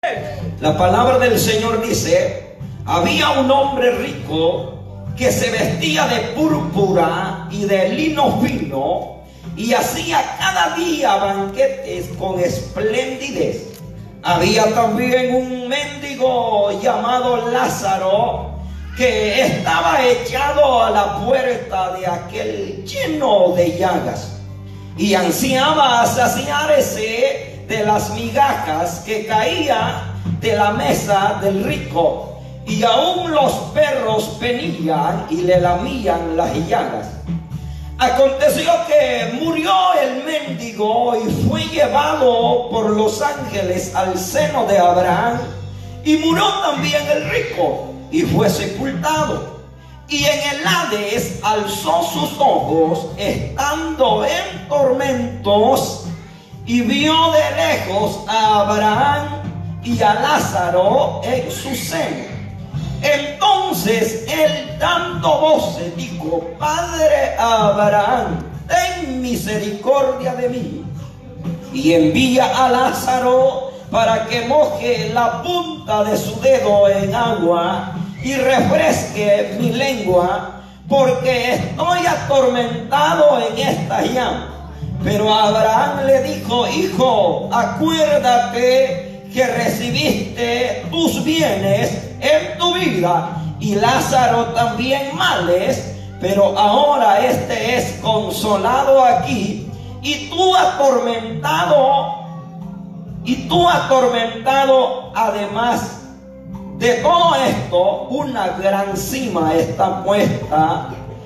La palabra del Señor dice: había un hombre rico que se vestía de púrpura y de lino fino y hacía cada día banquetes con esplendidez. Había también un mendigo llamado Lázaro que estaba echado a la puerta de aquel lleno de llagas y ansiaba saciarse de las migajas que caían de la mesa del rico, y aún los perros venían y le lamían las llagas. Aconteció que murió el mendigo y fue llevado por los ángeles al seno de Abraham, y murió también el rico y fue sepultado. Y en el Hades alzó sus ojos estando en tormentos y vio de lejos a Abraham y a Lázaro en su seno. Entonces él, dando voces, dijo: Padre Abraham, ten misericordia de mí, y envía a Lázaro para que moje la punta de su dedo en agua y refresque mi lengua, porque estoy atormentado en esta llama. Pero Abraham le dijo: Hijo, acuérdate que recibiste tus bienes en tu vida, y Lázaro también males, pero ahora este es consolado aquí, y tú atormentado. Además de todo esto, una gran cima está puesta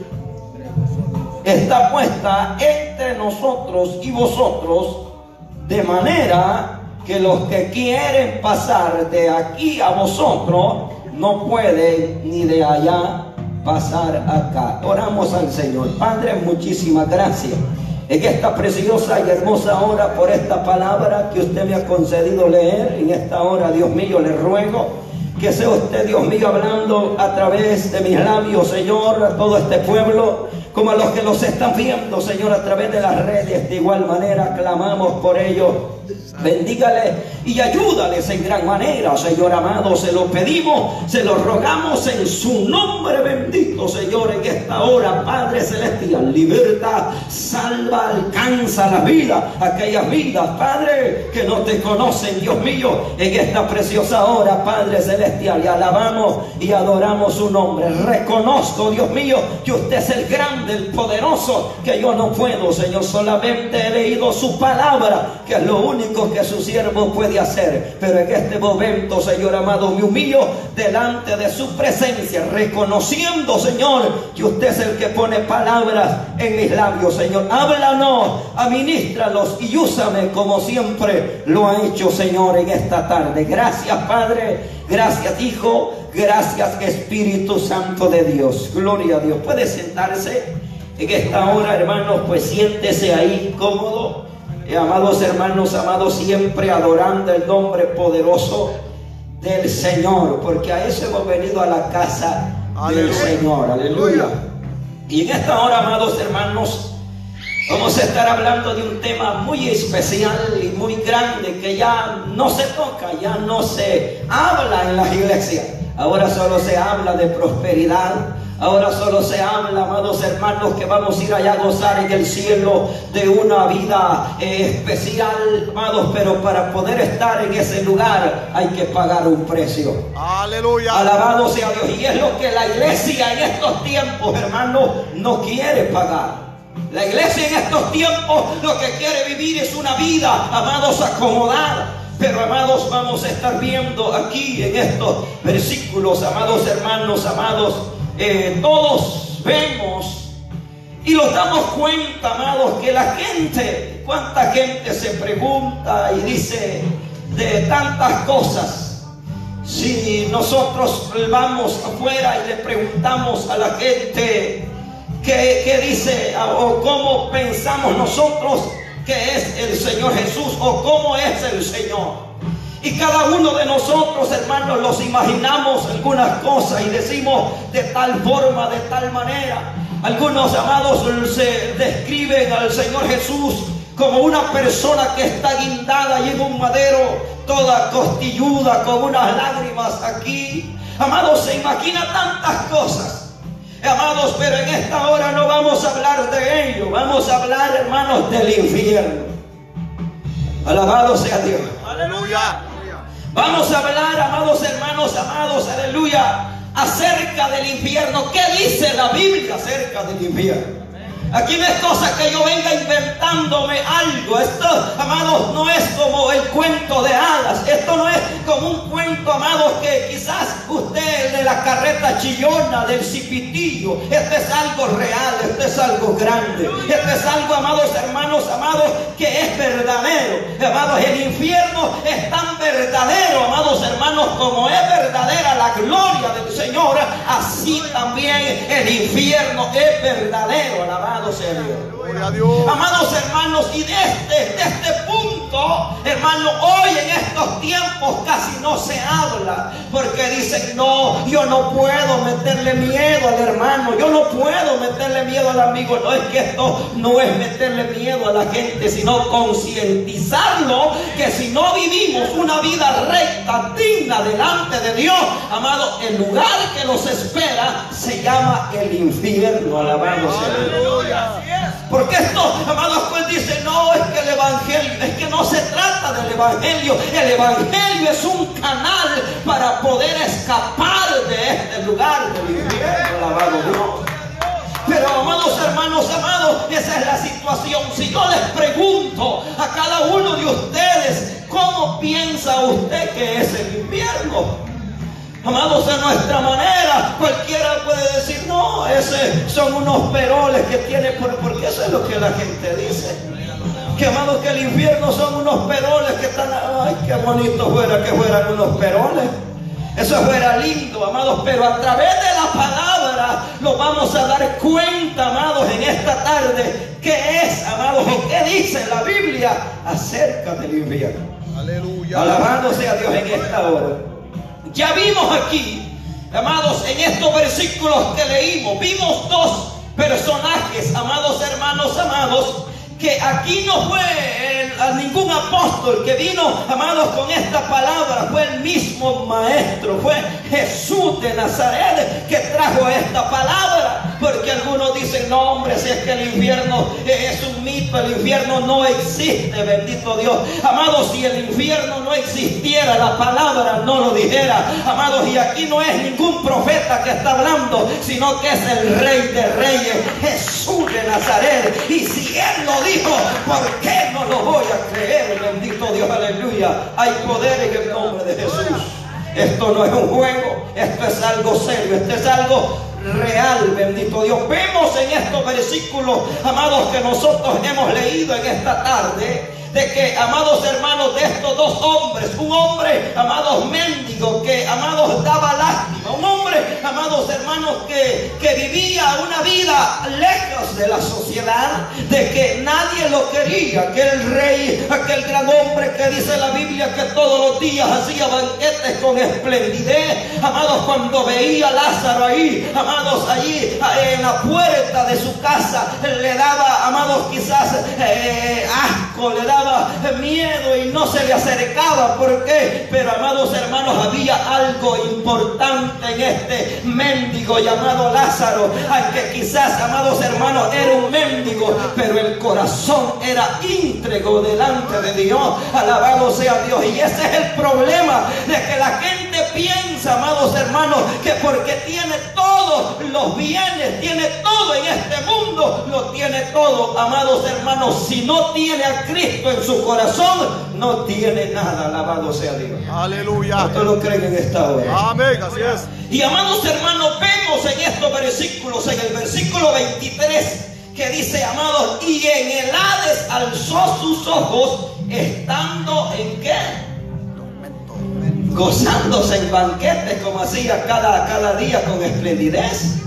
entre nosotros y vosotros, de manera que los que quieren pasar de aquí a vosotros no pueden ni de allá pasar acá. Oramos al Señor. Padre, muchísimas gracias en esta preciosa y hermosa hora por esta palabra que usted me ha concedido leer. En esta hora, Dios mío, le ruego que sea usted, Dios mío, hablando a través de mis labios, Señor, a todo este pueblo, como a los que los están viendo, Señor, a través de las redes. De igual manera clamamos por ellos. Bendígale y ayúdales en gran manera, Señor amado. Se lo pedimos, se lo rogamos en su nombre bendito, Señor, en esta hora. Padre celestial, liberta, salva, alcanza la vida, aquellas vidas, Padre, que no te conocen, Dios mío, en esta preciosa hora, Padre celestial. Y alabamos y adoramos su nombre. Reconozco, Dios mío, que usted es el grande, el poderoso, que yo no puedo, Señor. Solamente he leído su palabra, que es lo único que su siervo puede hacer. Pero en este momento, Señor amado, me humillo delante de su presencia, reconociendo, Señor, que usted es el que pone palabras en mis labios. Señor, háblanos, administralos y úsame como siempre lo ha hecho, Señor, en esta tarde. Gracias, Padre, gracias, Hijo, gracias, Espíritu Santo de Dios. Gloria a Dios. Puede sentarse en esta hora, hermanos. Pues siéntese ahí cómodo. Amados hermanos, amados, siempre adorando el nombre poderoso del Señor, porque a eso hemos venido a la casa del Señor. Aleluya. Y en esta hora, amados hermanos, vamos a estar hablando de un tema muy especial y muy grande que ya no se toca, ya no se habla en las iglesias. Ahora solo se habla de prosperidad. Ahora solo se habla, amados hermanos, que vamos a ir allá a gozar en el cielo de una vida especial, amados, pero para poder estar en ese lugar hay que pagar un precio. Aleluya. Alabado sea Dios. Y es lo que la iglesia en estos tiempos, hermanos, no quiere pagar. La iglesia en estos tiempos lo que quiere vivir es una vida, amados, acomodada. Pero, amados, vamos a estar viendo aquí en estos versículos, amados hermanos, amados, todos vemos y nos damos cuenta, amados, que la gente, cuánta gente se pregunta y dice de tantas cosas. Si nosotros vamos afuera y le preguntamos a la gente qué dice o cómo pensamos nosotros que es el Señor Jesús o cómo es el Señor, y cada uno de nosotros, hermanos, los imaginamos algunas cosas y decimos de tal forma, de tal manera. Algunos, amados, se describen al Señor Jesús como una persona que está guindada y en un madero, toda costilluda, con unas lágrimas aquí. Amados, se imagina tantas cosas. Amados, pero en esta hora no vamos a hablar de ello. Vamos a hablar, hermanos, del infierno. Alabado sea Dios. Aleluya. Vamos a hablar, amados hermanos, amados, aleluya, acerca del infierno. ¿Qué dice la Biblia acerca del infierno? Aquí no es cosa que yo venga inventándome algo. Esto, amados, no es como el cuento de hadas. Esto no es como un cuento, amados, que quizás usted de la carreta chillona, del cipitillo. Este es algo real, este es algo grande. Este es algo, amados hermanos, amados, que es verdadero. Amados, el infierno es tan verdadero, amados hermanos, como es verdadera la gloria del Señor. Así también el infierno es verdadero. Alabado sea Dios. Amados hermanos, y desde este punto, hermano, hoy en estos tiempos casi no se habla, porque dicen, no, yo no puedo meterle miedo al hermano, yo no puedo meterle miedo al amigo. No, es que esto no es meterle miedo a la gente, sino concientizarlo que si no vivimos una vida recta, digna delante de Dios, amado, el lugar que nos espera se llama el infierno. Alabado sea Dios. Porque esto, amados, pues dice, no, es que el evangelio, es que no se trata del evangelio. El evangelio es un canal para poder escapar de este lugar del infierno. Alabado Dios. Pero, amados hermanos, amados, esa es la situación. Si yo les pregunto a cada uno de ustedes, ¿cómo piensa usted que es el infierno? Amados, de nuestra manera, cualquiera puede decir, no, ese son unos peroles que tiene, porque eso es lo que la gente dice. Que, amados, que el infierno son unos peroles que están, ay, qué bonito fuera que fueran unos peroles. Eso fuera lindo, amados, pero a través de la palabra lo vamos a dar cuenta, amados, en esta tarde, qué es, amados, o qué dice la Biblia acerca del infierno. Aleluya. Alabado sea Dios en esta hora. Ya vimos aquí, amados, en estos versículos que leímos, vimos dos personajes, amados hermanos, amados, que aquí no fue ningún apóstol que vino, amados, con esta palabra. Fue el mismo maestro, fue Jesús de Nazaret que trajo esta palabra. Porque algunos dicen, no, hombre, si es que el infierno es un mito, el infierno no existe, bendito Dios. Amados, si el infierno no existiera, la palabra no lo dijera. Amados, y aquí no es ningún profeta que está hablando, sino que es el Rey de Reyes, Jesús de Nazaret. Y si Él lo dijo, ¿por qué no lo voy a creer? Bendito Dios, aleluya. Hay poder en el nombre de Jesús. Esto no es un juego, esto es algo serio, esto es algo real, bendito Dios. Vemos en estos versículos, amados, que nosotros hemos leído en esta tarde, de que, amados hermanos, de estos dos hombres, un hombre, amados, mendigo, que, amados, daba lástima, un hombre, amados hermanos, que vivía una vida lejos de la sociedad, de que nadie lo quería, aquel rey, aquel gran hombre que dice la Biblia que todos los días hacía banquetes con esplendidez. Amados, cuando veía a Lázaro ahí, amados, allí en la puerta de su casa, le daba, amados, quizás asco, le daba miedo y no se le acercaba. ¿Por qué? Pero, amados hermanos, había algo importante en este mendigo llamado Lázaro. Aunque quizás, amados hermanos, era un mendigo, pero el corazón era íntegro delante de Dios. Alabado sea Dios. Y ese es el problema, de que la gente piensa, amados hermanos, que porque tiene todos los bienes, tiene todo en este mundo, lo tiene todo. Amados hermanos, si no tiene a Cristo en su corazón, no tiene nada. Alabado sea Dios. Aleluya. ¿Cuántos lo creen en esta hora? Amén, así es. Y, amados hermanos, vemos en estos versículos, en el versículo 23, que dice, amados, y en el Hades alzó sus ojos, estando en ¿qué? Gozándose en banquetes, como hacía cada día con esplendidez.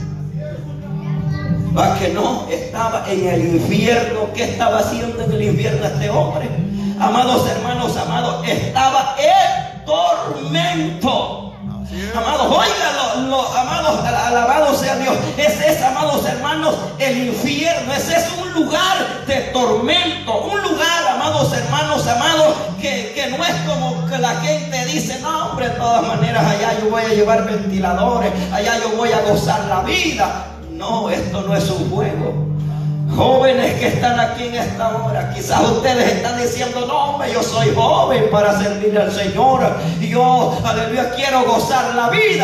Va que no, estaba en el infierno. ¿Qué estaba haciendo en el infierno este hombre? Amados hermanos, amados, estaba en tormento. Amados, óigalo, amados, alabado sea Dios. Ese es, amados hermanos, el infierno. Ese es un lugar de tormento, un lugar, amados amados hermanos, amados, que no es como que la gente dice, no hombre, de todas maneras allá yo voy a llevar ventiladores, allá yo voy a gozar la vida. No, esto no es un juego. Jóvenes que están aquí en esta hora, quizás ustedes están diciendo, no hombre, yo soy joven para servir al Señor y yo, aleluya, quiero gozar la vida.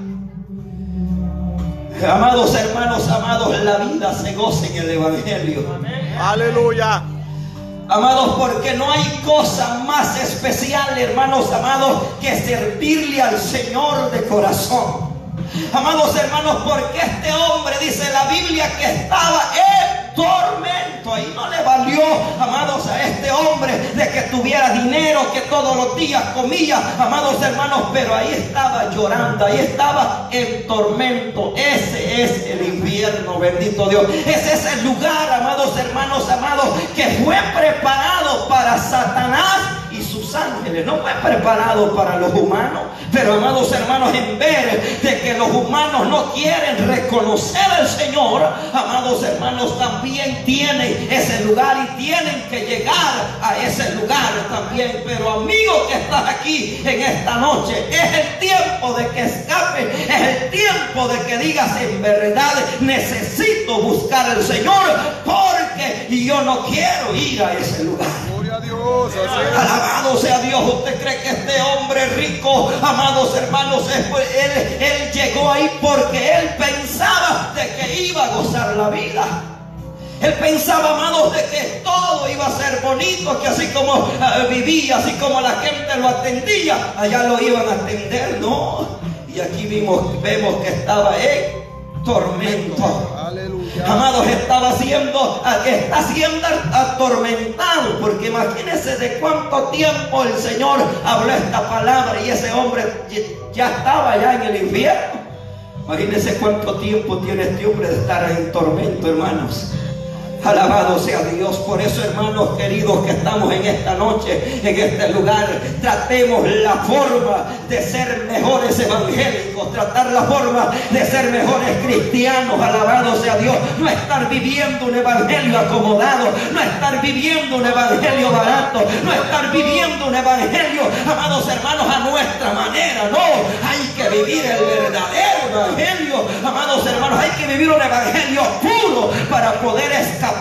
Amados hermanos, amados, la vida se goza en el Evangelio. Aleluya. Amados, porque no hay cosa más especial, hermanos amados, que servirle al Señor de corazón. Amados hermanos, porque este hombre, dice la Biblia, que estaba en tormento. Ahí no le valió, amados, a este hombre de que tuviera dinero, que todos los días comía, amados hermanos, pero ahí estaba llorando, ahí estaba en tormento. Ese es el infierno, bendito Dios. Ese es el lugar, amados hermanos, amados, que fue preparado para Satanás y sus ángeles. No fue preparado para los humanos. Pero, amados hermanos, en vez de que los humanos no quieren reconocer al Señor, amados hermanos, también tienen ese lugar y tienen que llegar a ese lugar también. Pero, amigo que estás aquí en esta noche, es el tiempo de que escape, es el tiempo de que digas, en verdad necesito buscar al Señor, porque yo no quiero ir a ese lugar. Gloria a Dios. Alabado sea Dios. ¿Usted cree que este hombre rico, amados hermanos, él llegó ahí porque él pensaba de que iba a gozar la vida? Él pensaba, amados, de que todo iba a ser bonito, que así como vivía, así como la gente lo atendía, allá lo iban a atender. No. Y aquí vemos que estaba en tormento. Aleluya. Amados, está siendo atormentado, porque imagínense de cuánto tiempo el Señor habló esta palabra y ese hombre ya estaba ya en el infierno. Imagínense cuánto tiempo tiene este hombre de estar en tormento, hermanos. Alabado sea Dios. Por eso, hermanos queridos, que estamos en esta noche, en este lugar, tratemos la forma de ser mejores evangélicos, tratar la forma de ser mejores cristianos. Alabado sea Dios. No estar viviendo un evangelio acomodado, no estar viviendo un evangelio barato, no estar viviendo un evangelio, amados hermanos, a nuestra manera. No, hay que vivir el verdadero evangelio, amados hermanos. Hay que vivir un evangelio puro para poder escapar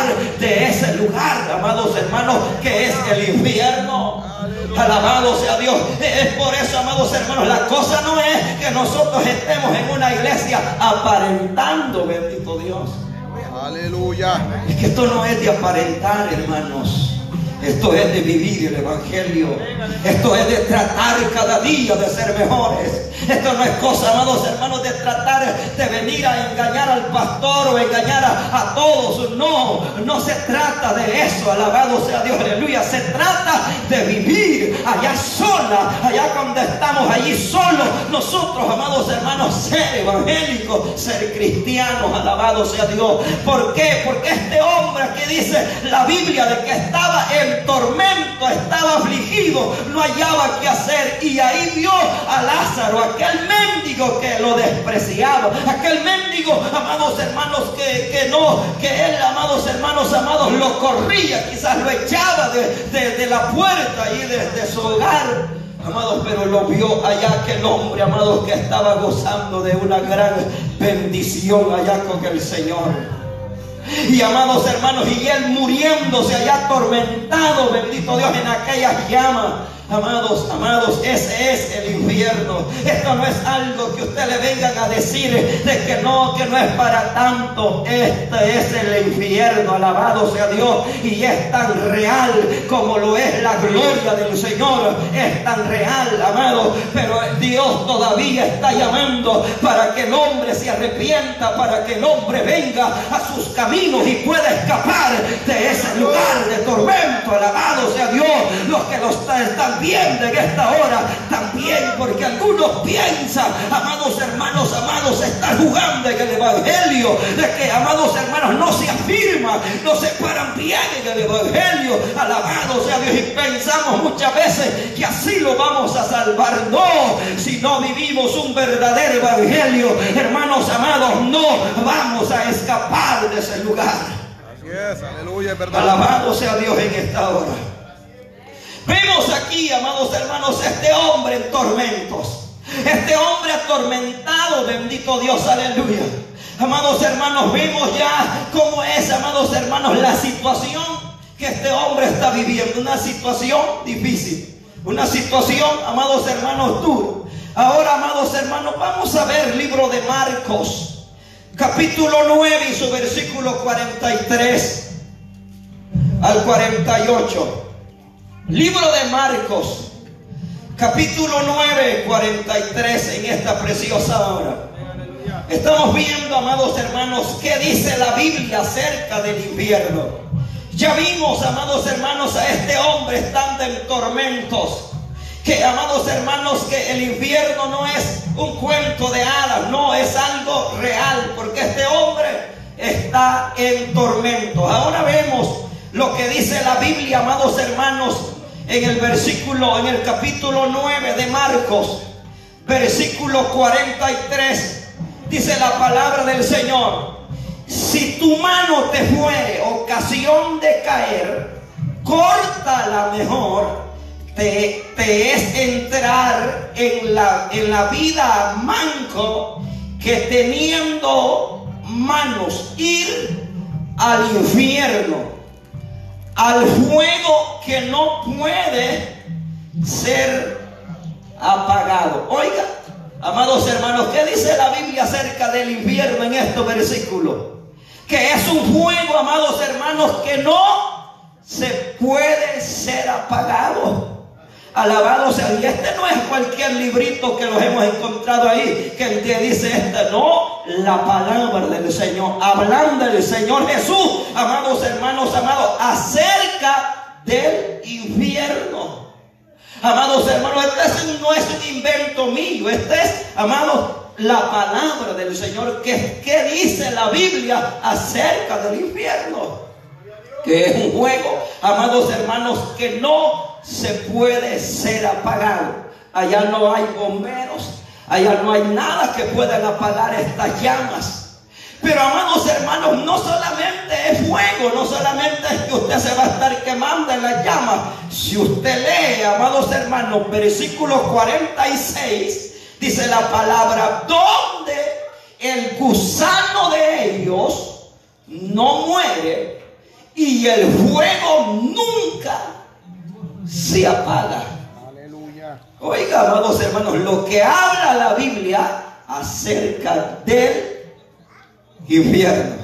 de ese lugar, amados hermanos, que es el infierno. Alabado sea Dios. Es por eso, amados hermanos, la cosa no es que nosotros estemos en una iglesia aparentando, bendito Dios. Aleluya. Es que esto no es de aparentar, hermanos. Esto es de vivir el evangelio. Esto es de tratar cada día de ser mejores. Esto no es cosa, amados hermanos, de tratar de venir a engañar al pastor o engañar a todos. No, no se trata de eso. Alabado sea Dios, aleluya. Se trata de vivir allá sola, allá cuando estamos allí solos. Nosotros, amados hermanos, ser evangélicos, ser cristianos. Alabado sea Dios. ¿Por qué? Porque este hombre aquí dice la Biblia de que estaba en tormento, estaba afligido, no hallaba qué hacer, y ahí vio a Lázaro, aquel mendigo que lo despreciaba, aquel mendigo, amados hermanos, que él, amados hermanos, amados, lo corría, quizás lo echaba de la puerta y de su hogar, amados, pero lo vio allá aquel hombre, amados, que estaba gozando de una gran bendición allá con el Señor. Y amados hermanos, y él muriéndose allá atormentado, bendito Dios, en aquellas llamas. Amados, amados, ese es el infierno. Esto no es algo que ustedes le vengan a decir de que no es para tanto. Este es el infierno, alabado sea Dios. Y es tan real como lo es la gloria del Señor. Es tan real, amado. Pero Dios todavía está llamando para que el hombre se arrepienta, para que el hombre venga a sus caminos y pueda escapar de ese lugar de tormento. Alabado sea Dios. Los que lo están viendo en esta hora también, porque algunos piensan, amados hermanos, amados, estar jugando en el evangelio, de que, amados hermanos, no se afirman, no se paran bien en el evangelio. Alabado sea Dios. Y pensamos muchas veces que así lo vamos a salvar. No, si no vivimos un verdadero evangelio, hermanos amados, no vamos a escapar de ese lugar. Así es, aleluya, es verdad. Alabado sea Dios en esta hora. Vemos aquí, amados hermanos, este hombre en tormentos. Este hombre atormentado, bendito Dios, aleluya. Amados hermanos, vemos ya cómo es, amados hermanos, la situación que este hombre está viviendo. Una situación difícil, una situación, amados hermanos, dura. Ahora, amados hermanos, vamos a ver el libro de Marcos, capítulo 9 y su versículo 43 al 48. Libro de Marcos, capítulo 9, 43, en esta preciosa hora. Estamos viendo, amados hermanos, qué dice la Biblia acerca del infierno. Ya vimos, amados hermanos, a este hombre estando en tormentos. Que, amados hermanos, que el infierno no es un cuento de hadas, no, es algo real, porque este hombre está en tormentos. Ahora vemos lo que dice la Biblia, amados hermanos, en el capítulo 9 de Marcos, versículo 43. Dice la palabra del Señor: si tu mano te fuere ocasión de caer, córtala mejor. Te es entrar en la vida manco que teniendo manos ir al infierno, al fuego que no puede ser apagado. Oiga, amados hermanos, ¿qué dice la Biblia acerca del infierno en estos versículos? Que es un fuego, amados hermanos, que no se puede ser apagado. Alabado sea. Y este no es cualquier librito que los hemos encontrado ahí, que te dice no, la palabra del Señor, hablando del Señor Jesús, amados hermanos, amados, acerca del infierno. Amados hermanos, este no es un invento mío, este es, amados, la palabra del Señor. ¿Qué dice la Biblia acerca del infierno? Que es un fuego, amados hermanos, que no se puede ser apagado. Allá no hay bomberos, allá no hay nada que puedan apagar estas llamas. Pero, amados hermanos, no solamente es fuego, no solamente es que usted se va a estar quemando en las llamas. Si usted lee, amados hermanos, versículo 46, dice la palabra: donde el gusano de ellos no muere y el fuego nunca se apaga. Aleluya. Oiga, amados hermanos, lo que habla la Biblia acerca del infierno.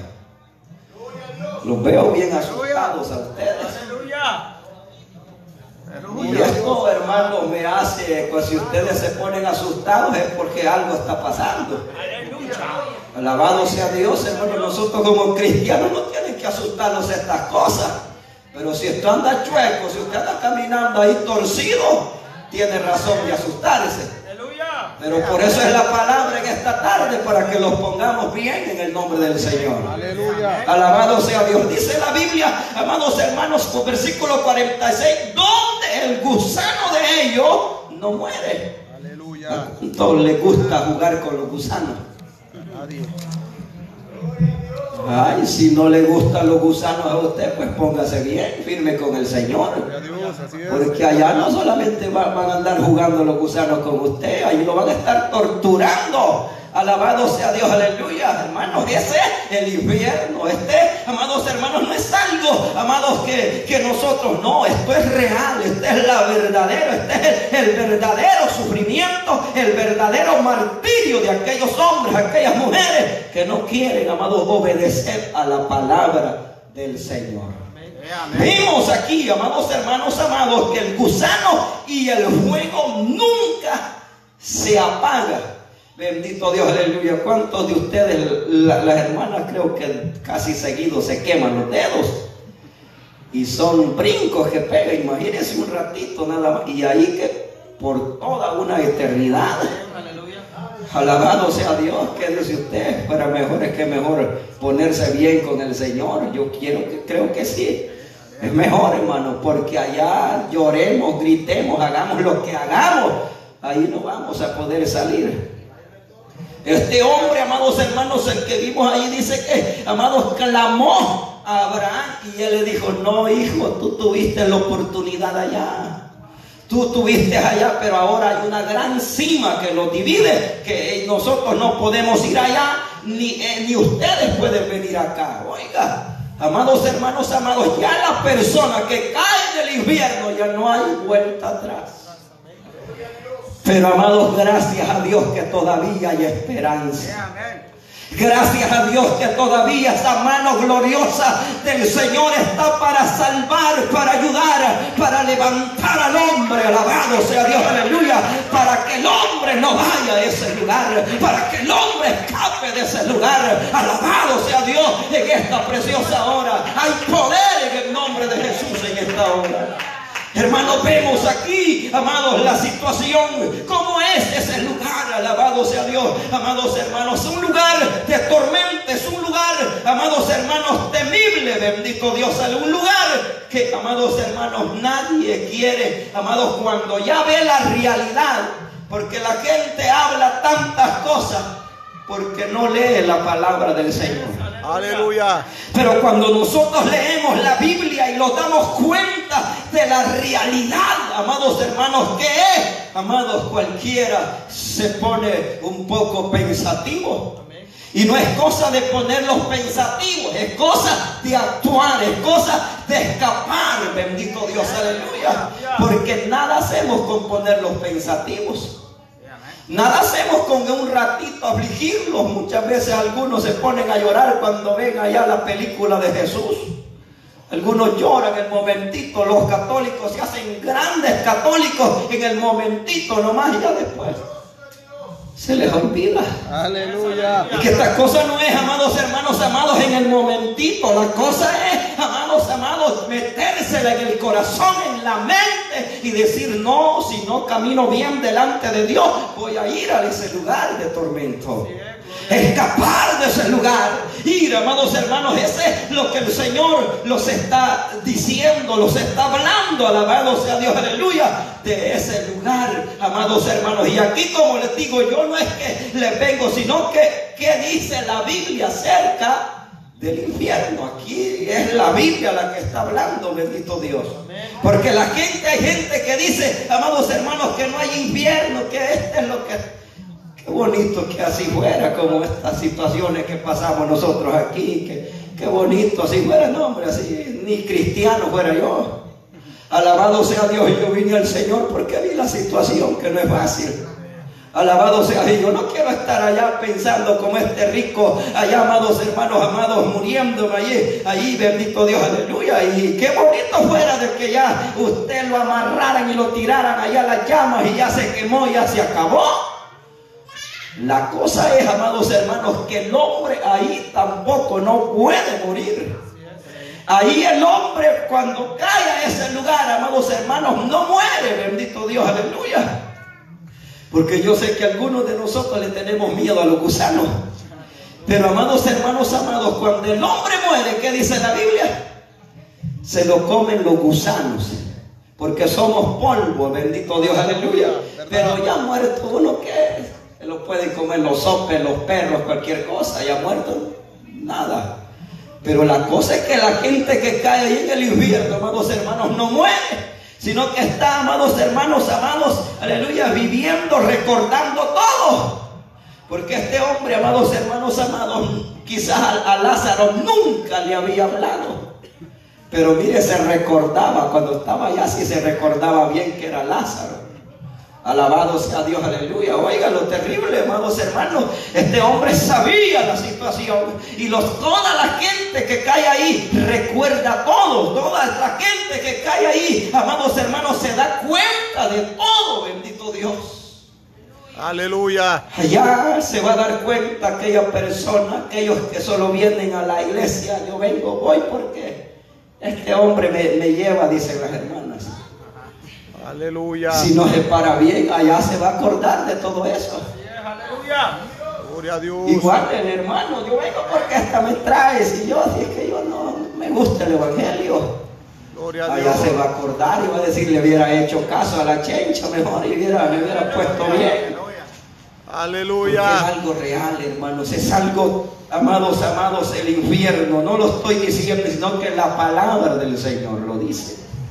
Los veo bien asustados a ustedes. Y esto, hermanos, me hace, pues si ustedes se ponen asustados es porque algo está pasando. Alabado sea Dios, hermanos. Nosotros como cristianos no tienen que asustarnos estas cosas. Pero si usted anda chueco, si usted anda caminando ahí torcido, tiene razón de asustarse. Pero por eso es la palabra en esta tarde, para que los pongamos bien en el nombre del Señor. Aleluya. Alabado sea Dios. Dice la Biblia, amados hermanos, por versículo 46, donde el gusano de ellos no muere. Aleluya. ¿A cuánto le gusta jugar con los gusanos? Nadie. Ay, si no le gustan los gusanos a usted, pues póngase bien, firme con el Señor. Dios, así es. Porque allá no solamente van a andar jugando los gusanos con usted, ahí lo van a estar torturando. Alabado sea Dios, aleluya, hermanos. Ese es el infierno. Amados hermanos, no es algo, amados, que nosotros, no, esto es real, este es la verdadera, este es el verdadero sufrimiento, el verdadero martirio de aquellos hombres, aquellas mujeres que no quieren, amados, obedecer a la palabra del Señor. Vimos aquí, amados hermanos, amados, que el gusano y el fuego nunca se apaga. Bendito Dios, aleluya. ¿Cuántos de ustedes, las hermanas, creo que casi seguido se queman los dedos? Y son brincos que pegan, imagínense un ratito nada más. Y ahí que por toda una eternidad. Alabado sea Dios. ¿Qué dice usted? Pero mejor es que mejor ponerse bien con el Señor. Yo creo que sí. Es mejor, hermano, porque allá lloremos, gritemos, hagamos lo que hagamos, ahí no vamos a poder salir. Este hombre, amados hermanos, el que vimos ahí, dice que, amados, clamó a Abraham y él le dijo: no, hijo, tú tuviste la oportunidad allá. Tú estuviste allá, pero ahora hay una gran cima que nos divide, que nosotros no podemos ir allá, ni ustedes pueden venir acá. Oiga, amados hermanos, amados, ya la persona que cae en el infierno ya no hay vuelta atrás. Pero amados, gracias a Dios que todavía hay esperanza. Gracias a Dios que todavía esa mano gloriosa del Señor está para salvar, para ayudar, para levantar al hombre. Alabado sea Dios, aleluya. Para que el hombre no vaya a ese lugar, para que el hombre escape de ese lugar. Alabado sea Dios en esta preciosa hora. Hay poder en el nombre de Jesús en esta hora. Hermanos, vemos aquí, amados, la situación, cómo es ese lugar. Alabado sea Dios, amados hermanos, un lugar de tormenta, es un lugar, amados hermanos, temible, bendito Dios, un lugar que, amados hermanos, nadie quiere, amados, cuando ya ve la realidad, porque la gente habla tantas cosas, porque no lee la palabra del Señor. Aleluya. Pero cuando nosotros leemos la Biblia y nos damos cuenta de la realidad, amados hermanos, que es, amados, cualquiera se pone un poco pensativo. Y no es cosa de ponerlos pensativos, es cosa de actuar, es cosa de escapar, bendito Dios, aleluya. Porque nada hacemos con ponerlos pensativos. Nada hacemos con un ratito afligirlos. Muchas veces algunos se ponen a llorar cuando ven allá la película de Jesús. Algunos lloran en el momentito. Los católicos se hacen grandes católicos en el momentito nomás, y ya después se les olvida. Aleluya. Y que esta cosa no es, amados hermanos, amados, en el momentito. La cosa es, amados, amados, metérsela en el corazón, en la mente, y decir: no, si no camino bien delante de Dios, voy a ir a ese lugar de tormento. Escapar de ese lugar, ir, amados hermanos. Ese es lo que el Señor los está diciendo, los está hablando. Alabado sea Dios, aleluya, de ese lugar, amados hermanos. Y aquí, como les digo, yo no es que les vengo, sino que ¿qué dice la Biblia acerca del infierno? Aquí es la Biblia la que está hablando, bendito Dios. Porque la gente, hay gente que dice, amados hermanos, que no hay infierno, que este es lo que... Qué bonito que así fuera, como estas situaciones que pasamos nosotros aquí. Qué bonito así fuera, no, hombre, así ni cristiano fuera yo. Alabado sea Dios, yo vine al Señor porque vi la situación que no es fácil. Alabado sea Dios, yo no quiero estar allá pensando como este rico allá, amados hermanos, amados, muriéndome allí, bendito Dios, aleluya. Y qué bonito fuera de que ya usted lo amarraran y lo tiraran allá a las llamas y ya se quemó, ya se acabó. La cosa es, amados hermanos, que el hombre ahí tampoco no puede morir. Ahí el hombre, cuando cae a ese lugar, amados hermanos, no muere, bendito Dios, aleluya. Porque yo sé que algunos de nosotros le tenemos miedo a los gusanos. Pero, amados hermanos, amados, cuando el hombre muere, ¿qué dice la Biblia? Se lo comen los gusanos, porque somos polvo, bendito Dios, aleluya. Pero ya muerto uno, ¿qué? Se lo pueden comer los sopes, los perros, cualquier cosa. Ya muerto, nada. Pero la cosa es que la gente que cae ahí en el infierno, amados hermanos, no muere, sino que está, amados hermanos, amados, aleluya, viviendo, recordando todo. Porque este hombre, amados hermanos, amados, quizás a Lázaro nunca le había hablado. Pero mire, se recordaba, cuando estaba allá, sí se recordaba bien que era Lázaro. Alabado sea Dios, aleluya. Oiga lo terrible, amados hermanos. Este hombre sabía la situación. Y toda la gente que cae ahí recuerda todo. Toda la gente que cae ahí, amados hermanos, se da cuenta de todo, bendito Dios. Aleluya. Allá se va a dar cuenta aquella persona, aquellos que solo vienen a la iglesia. Yo voy porque este hombre me lleva, dicen las hermanas. Aleluya. Si no se para bien, allá se va a acordar de todo eso. Aleluya. Gloria a Dios. Igual el hermano, yo vengo porque hasta me traes. Y yo, si es que yo no me gusta el evangelio. Gloria a Allá Dios. se va a acordar y va a decir, le hubiera hecho caso a la chencha mejor y me hubiera puesto bien. Aleluya. Porque es algo real, hermanos. Es algo, amados, amados, el infierno. No lo estoy diciendo, sino que la palabra del Señor lo dice.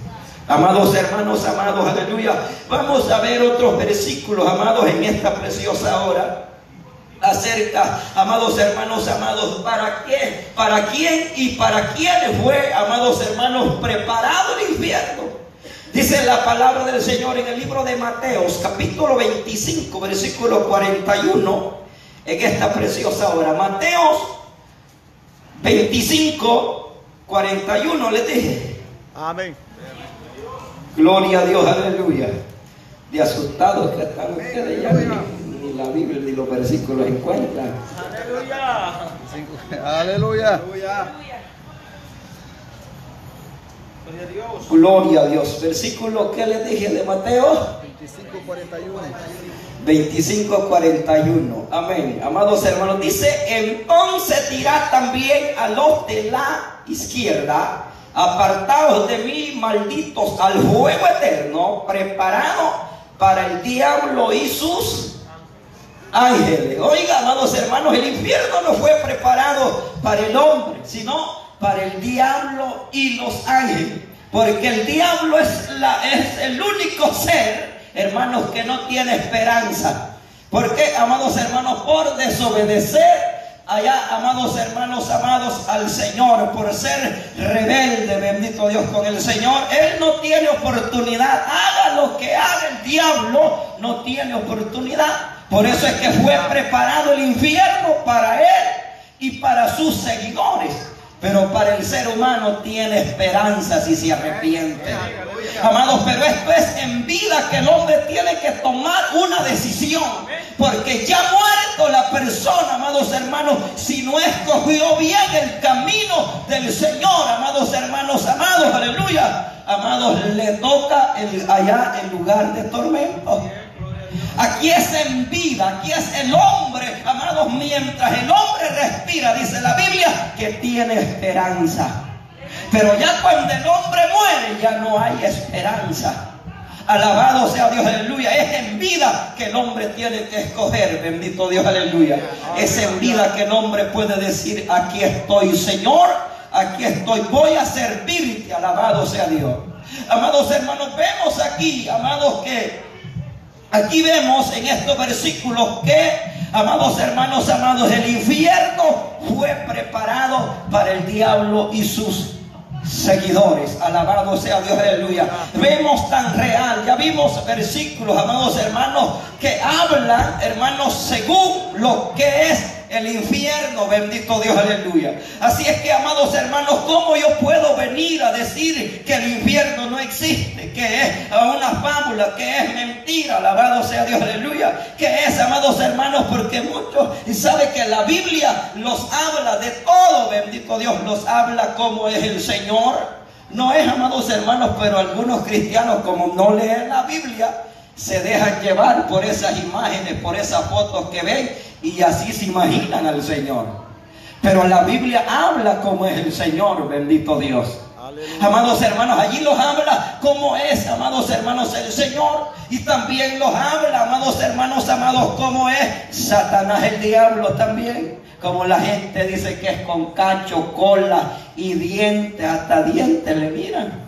Amados hermanos, amados, aleluya. Vamos a ver otros versículos, amados, en esta preciosa hora. Acerca, amados hermanos, amados, ¿para qué? ¿Para quién y para quién fue, amados hermanos, preparado el infierno? Dice la palabra del Señor en el libro de Mateos, capítulo 25, versículo 41, en esta preciosa hora. Mateos 25, 41, les dije. Amén. Gloria a Dios, aleluya. De asustados que están ustedes ya. Ni la Biblia ni los versículos encuentran. Aleluya. Aleluya. Gloria a Dios. Versículo que les dije de Mateo 25:41. Amén. Amados hermanos, dice: entonces dirá también a los de la izquierda: apartaos de mí, malditos, al fuego eterno, preparado para el diablo y sus ángeles. Oiga, amados hermanos, el infierno no fue preparado para el hombre, sino para el diablo y los ángeles. Porque el diablo es el único ser, hermanos, que no tiene esperanza. Porque, amados hermanos, por desobedecer allá, amados hermanos, amados, al Señor, por ser rebelde, bendito Dios, con el Señor, Él no tiene oportunidad. Haga lo que haga el diablo, no tiene oportunidad. Por eso es que fue preparado el infierno para Él y para sus seguidores. Pero para el ser humano tiene esperanza si se arrepiente. Amados, pero esto es en vida que el hombre tiene que tomar una decisión. Porque ya muerto la persona, amados hermanos, si no escogió bien el camino del Señor, amados hermanos, amados, aleluya, amados, le toca allá el lugar de tormento. Aquí es en vida, aquí es el hombre, amados, mientras el hombre respira, dice la Biblia, que tiene esperanza. Pero ya cuando el hombre muere, ya no hay esperanza. Alabado sea Dios, aleluya. Es en vida que el hombre tiene que escoger, bendito Dios, aleluya. Es en vida que el hombre puede decir: aquí estoy, Señor, aquí estoy, voy a servirte, alabado sea Dios. Amados hermanos, vemos aquí, amados, que aquí vemos en estos versículos que, amados hermanos, amados, el infierno fue preparado para el diablo y sus seguidores. Alabado sea Dios, aleluya. Vemos tan real, ya vimos versículos, amados hermanos, que hablan, hermanos, según lo que es el infierno, bendito Dios, aleluya. Así es que, amados hermanos, ¿cómo yo puedo venir a decir que el infierno no existe? Que es una fábula, que es mentira, alabado sea Dios, aleluya. Que es, amados hermanos, porque muchos saben que la Biblia los habla de todo, bendito Dios, los habla como es el Señor. No es, amados hermanos, pero algunos cristianos, como no leen la Biblia, se dejan llevar por esas imágenes, por esas fotos que ven, y así se imaginan al Señor. Pero la Biblia habla como es el Señor, bendito Dios. Aleluya. Amados hermanos, allí los habla como es, amados hermanos, el Señor. Y también los habla, amados hermanos, amados, como es Satanás, el diablo también. Como la gente dice que es con cacho, cola y dientes, hasta dientes le miran.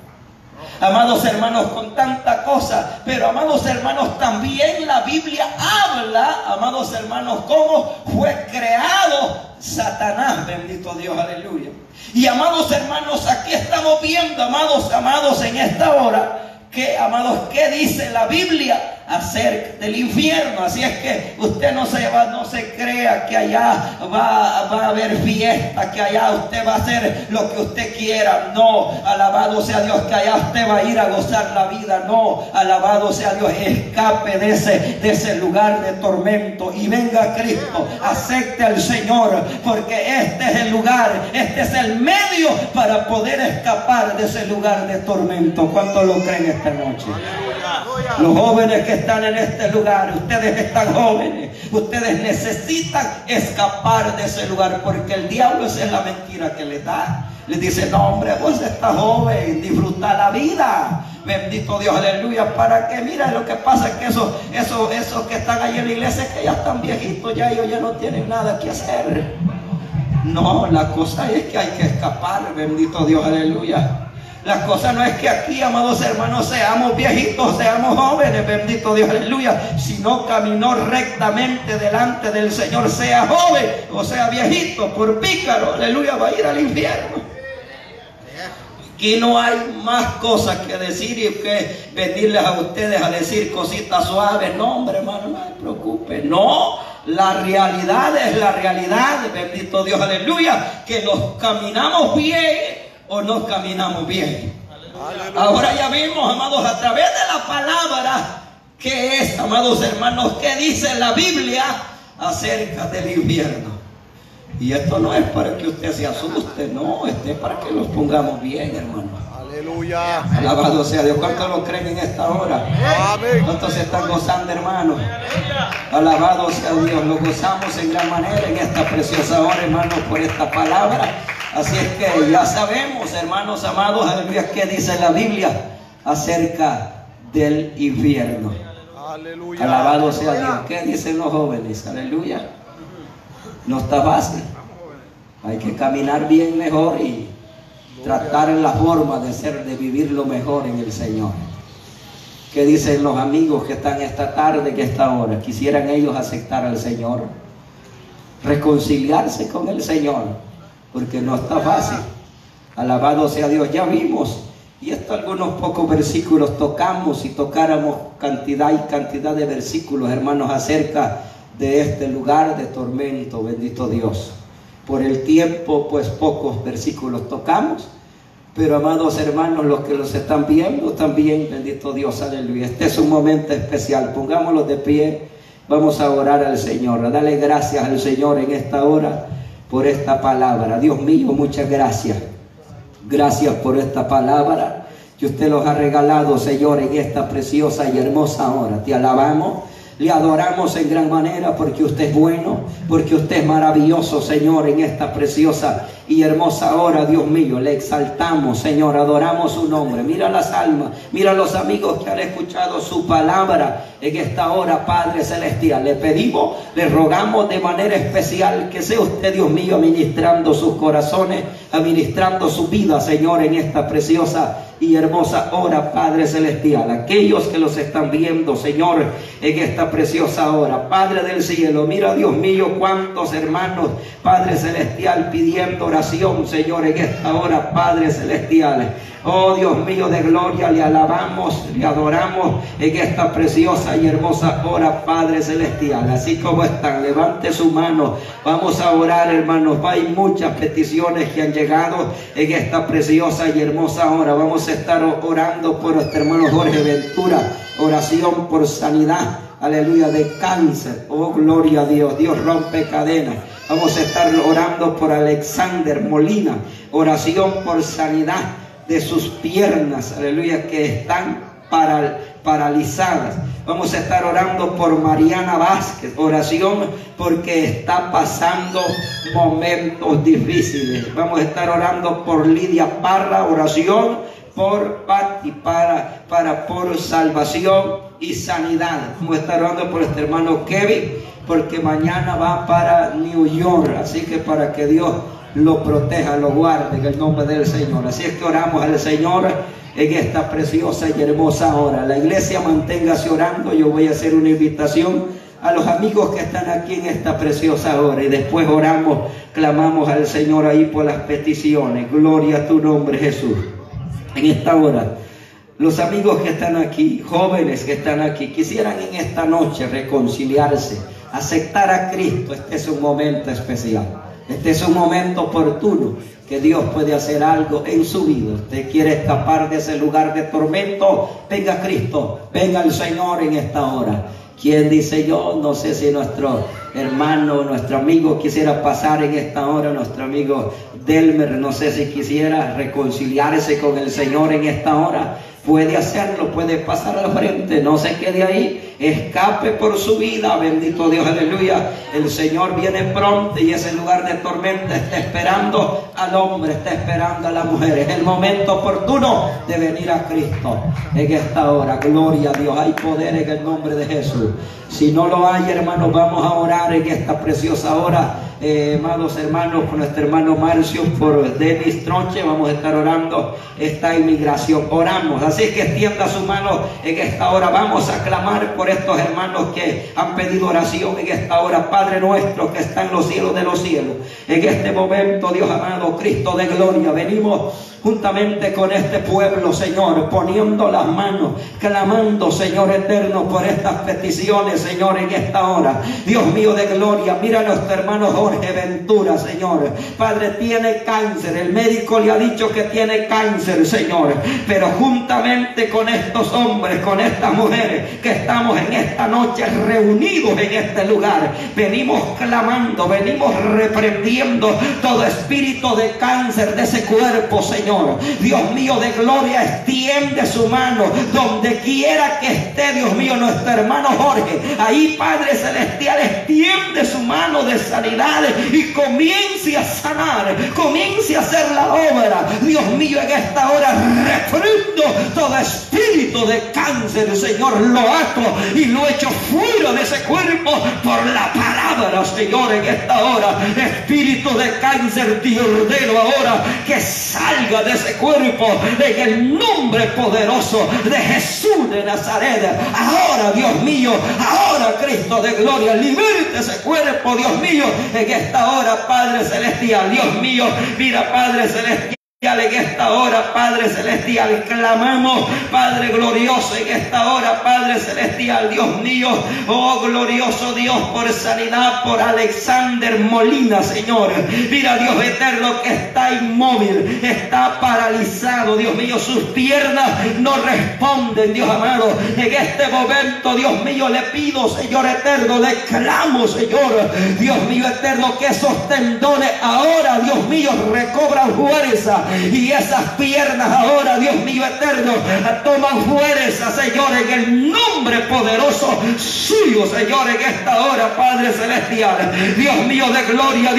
Amados hermanos, con tanta cosa. Pero, amados hermanos, también la Biblia habla, amados hermanos, cómo fue creado Satanás, bendito Dios, aleluya. Y, amados hermanos, aquí estamos viendo, amados, en esta hora, que, amados, ¿qué dice la Biblia acerca del infierno? Así es que usted no se crea que allá va a haber fiesta, que allá usted va a hacer lo que usted quiera. No, alabado sea Dios, que allá usted va a ir a gozar la vida. No, alabado sea Dios, escape de ese lugar de tormento y venga a Cristo, acepte al Señor, porque este es el lugar, este es el medio para poder escapar de ese lugar de tormento. ¿Cuántos lo creen esta noche? Los jóvenes que están en este lugar, ustedes están jóvenes, ustedes necesitan escapar de ese lugar, porque el diablo, esa es la mentira que les da. Les dice: no, hombre, vos estás joven, disfruta la vida, bendito Dios, aleluya. ¿Para qué? Mira, lo que pasa es que esos que están ahí en la iglesia, que ya están viejitos, ya ellos ya no tienen nada que hacer. No, la cosa es que hay que escapar, bendito Dios, aleluya. La cosa no es que aquí, amados hermanos, seamos viejitos, seamos jóvenes, bendito Dios, aleluya, sino caminó rectamente delante del Señor, sea joven o sea viejito, por pícaro, aleluya, va a ir al infierno. Aquí no hay más cosas que decir y que venirles a ustedes a decir cositas suaves. No, hombre, hermano, no se preocupe. No, la realidad es la realidad, bendito Dios, aleluya, que nos caminamos bien o no caminamos bien. Aleluya. Ahora ya vimos, amados, a través de la palabra, que es, amados hermanos, que dice la Biblia acerca del infierno. Y esto no es para que usted se asuste, no, esto es para que nos pongamos bien, hermano. Aleluya. Alabado sea Dios. ¿Cuántos lo creen en esta hora? Amén. ¿Cuántos se están gozando, hermano? Alabado sea Dios. Lo gozamos en gran manera en esta preciosa hora, hermanos, por esta palabra. Así es que ya sabemos, hermanos amados, aleluya, qué dice la Biblia acerca del infierno. Aleluya. Alabado sea Dios. ¿Qué dicen los jóvenes? Aleluya. No está fácil. Hay que caminar bien mejor y tratar la forma de vivir lo mejor en el Señor. ¿Qué dicen los amigos que están esta tarde, que esta hora? ¿Quisieran ellos aceptar al Señor? Reconciliarse con el Señor. Porque no está fácil. Alabado sea Dios. Ya vimos, y esto algunos pocos versículos tocamos, y tocáramos cantidad y cantidad de versículos, hermanos, acerca de este lugar de tormento, bendito Dios. Por el tiempo, pues pocos versículos tocamos, pero amados hermanos, los que los están viendo también, bendito Dios, aleluya. Este es un momento especial, pongámoslos de pie, vamos a orar al Señor, a darle gracias al Señor en esta hora por esta palabra. Dios mío, muchas gracias. Gracias por esta palabra que usted nos ha regalado, Señor, en esta preciosa y hermosa hora. Te alabamos, le adoramos en gran manera porque usted es bueno, porque usted es maravilloso, Señor, en esta preciosa y hermosa hora, Dios mío. Le exaltamos, Señor, adoramos su nombre. Mira las almas, mira los amigos que han escuchado su palabra en esta hora, Padre Celestial. Le pedimos, le rogamos de manera especial que sea usted, Dios mío, administrando sus corazones, administrando su vida, Señor, en esta preciosa y hermosa hora, Padre Celestial. Aquellos que los están viendo, Señor, en esta preciosa hora, Padre del cielo, mira, Dios mío, cuántos hermanos, Padre Celestial, pidiendo oración, Señor, en esta hora, Padre Celestial. Oh Dios mío de gloria, le alabamos, le adoramos en esta preciosa y hermosa hora, Padre Celestial. Así como están, levante su mano, vamos a orar, hermanos. Hay muchas peticiones que han llegado en esta preciosa y hermosa hora. Vamos a estar orando por nuestro hermano Jorge Ventura, oración por sanidad, aleluya, de cáncer. Oh gloria a Dios, Dios rompe cadenas. Vamos a estar orando por Alexander Molina, oración por sanidad de sus piernas, aleluya, que están paralizadas. Vamos a estar orando por Mariana Vázquez, oración porque está pasando momentos difíciles. Vamos a estar orando por Lidia Parra, oración por Pati, por salvación y sanidad. Vamos a estar orando por este hermano Kevin, porque mañana va para New York, así que para que Dios lo proteja, lo guarde en el nombre del Señor. Así es que oramos al Señor en esta preciosa y hermosa hora. La iglesia, manténgase orando. Yo voy a hacer una invitación a los amigos que están aquí en esta preciosa hora, y después oramos, clamamos al Señor ahí por las peticiones. Gloria a tu nombre, Jesús. En esta hora, los amigos que están aquí, jóvenes que están aquí, quisieran en esta noche reconciliarse, aceptar a Cristo. Este es un momento especial. Este es un momento oportuno que Dios puede hacer algo en su vida. Usted quiere escapar de ese lugar de tormento, venga a Cristo, venga al Señor en esta hora. ¿Quién dice yo? No sé si nuestro hermano, nuestro amigo quisiera pasar en esta hora, nuestro amigo Delmer, no sé si quisiera reconciliarse con el Señor en esta hora. Puede hacerlo, puede pasar al frente, no se quede ahí, escape por su vida, bendito Dios, aleluya. El Señor viene pronto y ese lugar de tormenta está esperando al hombre, está esperando a la mujer. Es el momento oportuno de venir a Cristo en esta hora. Gloria a Dios, hay poder en el nombre de Jesús. Si no lo hay, hermanos, vamos a orar en esta preciosa hora amados hermanos, por nuestro hermano Marcio, por Denis Tronche. Vamos a estar orando esta inmigración. Oramos, así es que extienda su mano en esta hora. Vamos a clamar por estos hermanos que han pedido oración en esta hora. Padre nuestro que está en los cielos de los cielos, en este momento, Dios amado, Cristo de gloria, venimos juntamente con este pueblo, Señor, poniendo las manos, clamando, Señor eterno, por estas peticiones, Señor, en esta hora. Dios mío de gloria, mira a nuestro hermano Jorge Ventura, Señor. Padre, tiene cáncer, el médico le ha dicho que tiene cáncer, Señor, pero juntamente con estos hombres, con estas mujeres que estamos en esta noche reunidos en este lugar, venimos clamando, venimos reprendiendo todo espíritu de cáncer de ese cuerpo, Señor. Dios mío de gloria, extiende su mano donde quiera que esté, Dios mío, nuestro hermano Jorge. Ahí, Padre celestial, extiende su mano de sanidad y comience a sanar, comience a hacer la obra. Dios mío, en esta hora reprendo todo espíritu de cáncer, Señor, lo ato y lo echo fuera de ese cuerpo por la palabra, Señor, en esta hora. Espíritu de cáncer, te ordeno ahora que salga de ese cuerpo en el nombre poderoso de Jesús de Nazaret. Ahora, Dios mío, ahora, Cristo de gloria, liberte ese cuerpo, Dios mío, en esta hora, Padre celestial. Dios mío, mira, Padre celestial, en esta hora, Padre celestial, clamamos, Padre glorioso, en esta hora, Padre celestial, Dios mío, oh glorioso Dios, por sanidad, por Alexander Molina, Señor. Mira, Dios eterno, que está inmóvil, está paralizado, Dios mío, sus piernas no responden, Dios amado. En este momento, Dios mío, le pido, Señor eterno, le clamo, Señor, Dios mío eterno, que esos tendones ahora, Dios mío, recobran fuerza. Y esas piernas ahora, Dios mío eterno, toman fuerza, Señor, en el nombre poderoso suyo, Señor, en esta hora, Padre celestial. Dios mío de gloria,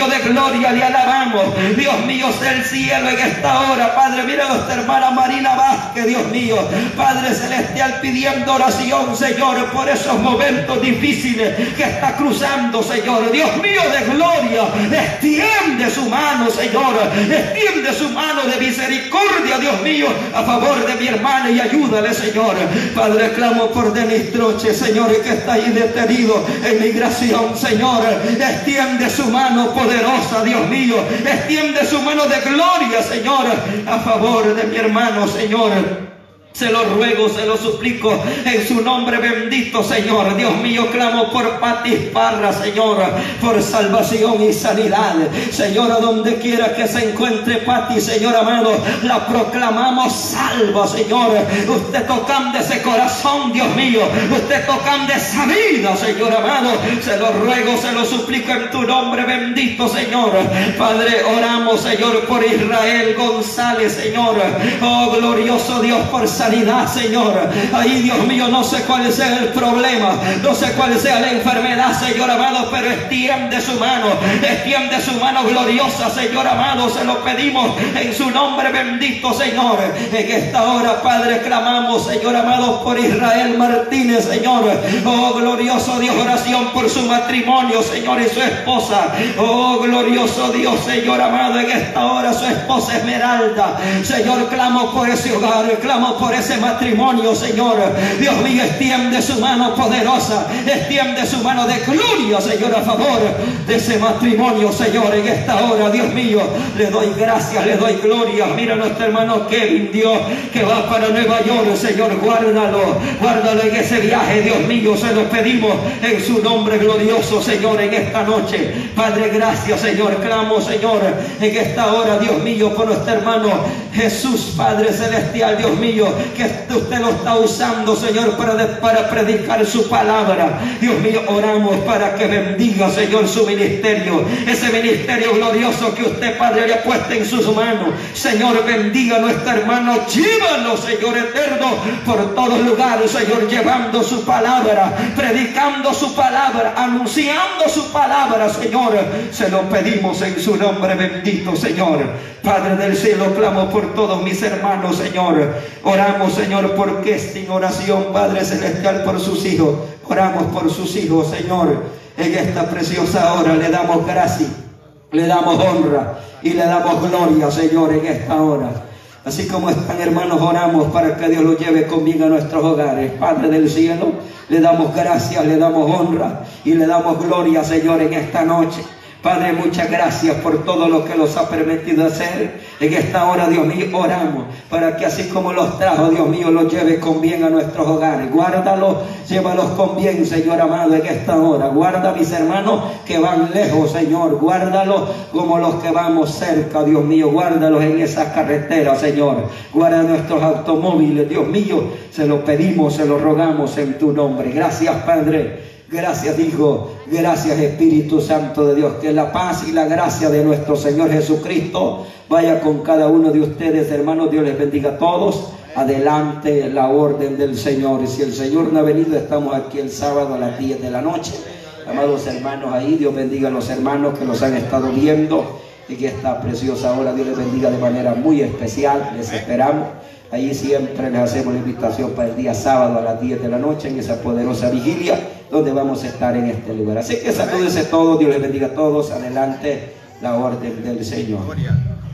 le alabamos. Dios mío del cielo, en esta hora, Padre, mira a nuestra hermana Marina Vázquez, Dios mío, Padre celestial, pidiendo oración, Señor, por esos momentos difíciles que está cruzando, Señor. Dios mío de gloria, extiende su mano, Señor, extiende su mano de misericordia, Dios mío, a favor de mi hermana, y ayúdale, Señor. Padre, clamo por Denis Troche, Señor, que está ahí detenido en migración, Señor. Extiende su mano poderosa, Dios mío, extiende su mano de gloria, Señor, a favor de mi hermano, Señor. Se lo ruego, se lo suplico en su nombre bendito, Señor. Dios mío, clamo por Pati Parra, Señor, por salvación y sanidad. Señor, a donde quiera que se encuentre Pati, Señor amado, la proclamamos salva, Señor. Usted tocando ese corazón, Dios mío. Usted tocando esa vida, Señor amado. Se lo ruego, se lo suplico en tu nombre bendito, Señor. Padre, oramos, Señor, por Israel González, Señor. Oh, glorioso Dios, por sanidad, Señor. Ahí, Dios mío, no sé cuál sea el problema, no sé cuál sea la enfermedad, Señor amado, pero extiende su mano gloriosa, Señor amado. Se lo pedimos en su nombre bendito, Señor. En esta hora, Padre, clamamos, Señor amado, por Israel Martínez, Señor. Oh, glorioso Dios, oración por su matrimonio, Señor, y su esposa. Oh, glorioso Dios, Señor amado, en esta hora su esposa Esmeralda, Señor, clamo por ese hogar, clamo por ese matrimonio, Señor. Dios mío, extiende su mano poderosa, extiende su mano de gloria, Señor, a favor de ese matrimonio, Señor. En esta hora, Dios mío, le doy gracias, le doy gloria. Mira a nuestro hermano Kevin, Dios, que va para Nueva York, Señor, guárdalo en ese viaje, Dios mío, se lo pedimos en su nombre glorioso, Señor, en esta noche. Padre, gracias, Señor. Clamo, Señor, en esta hora, Dios mío, por nuestro hermano Jesús, Padre celestial, Dios mío, que usted lo está usando, Señor, para predicar su palabra. Dios mío, oramos para que bendiga, Señor, su ministerio, ese ministerio glorioso que usted, Padre, le ha puesto en sus manos. Señor, bendiga a nuestro hermano, llévalo, Señor eterno, por todos lugares, Señor, llevando su palabra, predicando su palabra, anunciando su palabra, Señor. Se lo pedimos en su nombre bendito, Señor. Padre del cielo, clamo por todos mis hermanos, Señor. Oramos, Señor, porque sin oración, Padre celestial, por sus hijos. Oramos por sus hijos, Señor. En esta preciosa hora le damos gracias, le damos honra y le damos gloria, Señor, en esta hora. Así como están, hermanos, oramos para que Dios los lleve con bien a nuestros hogares. Padre del cielo, le damos gracias, le damos honra y le damos gloria, Señor, en esta noche. Padre, muchas gracias por todo lo que los ha permitido hacer. En esta hora, Dios mío, oramos para que así como los trajo, Dios mío, los lleve con bien a nuestros hogares. Guárdalos, llévalos con bien, Señor amado, en esta hora. Guarda a mis hermanos que van lejos, Señor. Guárdalos como los que vamos cerca, Dios mío. Guárdalos en esas carreteras, Señor. Guarda nuestros automóviles, Dios mío. Se lo pedimos, se lo rogamos en tu nombre. Gracias, Padre. Gracias, Hijo. Gracias, Espíritu Santo de Dios. Que la paz y la gracia de nuestro Señor Jesucristo vaya con cada uno de ustedes, hermanos. Dios les bendiga a todos. Adelante la orden del Señor. Y si el Señor no ha venido, estamos aquí el sábado a las 10 de la noche. Amados hermanos, ahí Dios bendiga a los hermanos que los han estado viendo. Y que esta preciosa hora Dios les bendiga de manera muy especial. Les esperamos. Allí siempre les hacemos la invitación para el día sábado a las 10 de la noche en esa poderosa vigilia donde vamos a estar en este lugar. Así que salúdense todos, Dios les bendiga a todos. Adelante la orden del Señor.